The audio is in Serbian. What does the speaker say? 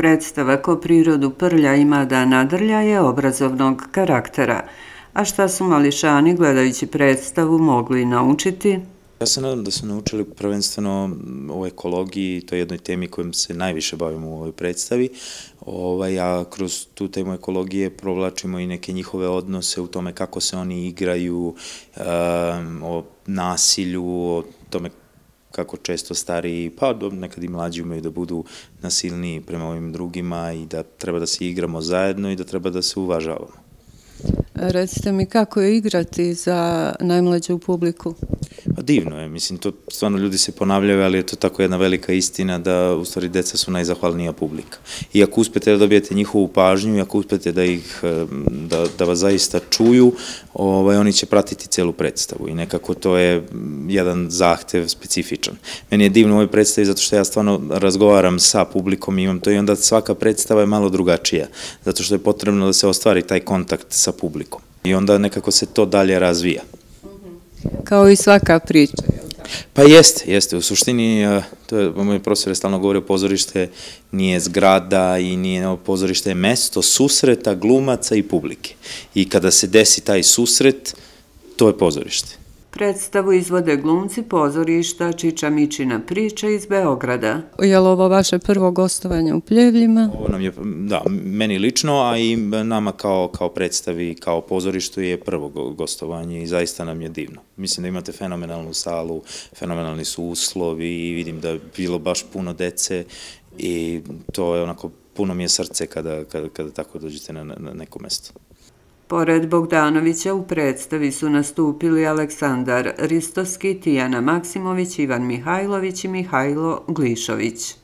Predstava Ko prirodu prlja ima da nadrlja je obrazovnog karaktera. A šta su mališani gledajući predstavu mogli naučiti? Ja se nadam da su naučili prvenstveno o ekologiji, to je jednoj temi kojom se najviše bavimo u ovoj predstavi, a kroz tu temu ekologije provlačimo i neke njihove odnose u tome kako se oni igraju, o nasilju, o tome kako često stariji, pa nekad i mlađi umeju da budu nasilniji prema ovim drugima i da treba da se igramo zajedno i da treba da se uvažavamo. Recite mi kako je igrati za najmlađu publiku? Pa divno je, mislim, to stvarno ljudi se ponavljaju, ali je to tako jedna velika istina da u stvari deca su najzahvalnija publika. I ako uspete da dobijete njihovu pažnju i ako uspete da vas zaista čuju, oni će pratiti celu predstavu i nekako to je jedan zahtev specifičan. Meni je divno u ovoj predstavi zato što ja stvarno razgovaram sa publikom i imam to i onda svaka predstava je malo drugačija, zato što je potrebno da se ostvari taj kontakt sa publikom. I onda nekako se to dalje razvija. Kao i svaka priča. Pa jeste. U suštini, moj profesor je stalno govorio, pozorište nije zgrada i nije pozorište je mesto susreta glumaca i publike. I kada se desi taj susret, to je pozorište. Predstavu izvode glumci pozorišta Čiča Mičina priča iz Beograda. Je li ovo vaše prvo gostovanje u Pljevljima? Ovo nam je, da, meni lično, a i nama kao predstavi, kao pozorištu je prvo gostovanje i zaista nam je divno. Mislim da imate fenomenalnu salu, fenomenalni su uslovi i vidim da je bilo baš puno dece i to je onako, puno mi je srce kada tako dođete na neko mesto. Pored Bogdanovića u predstavi su nastupili Aleksandar Ristovski, Tijana Maksimović, Ivan Mihajlović i Mihajlo Glišović.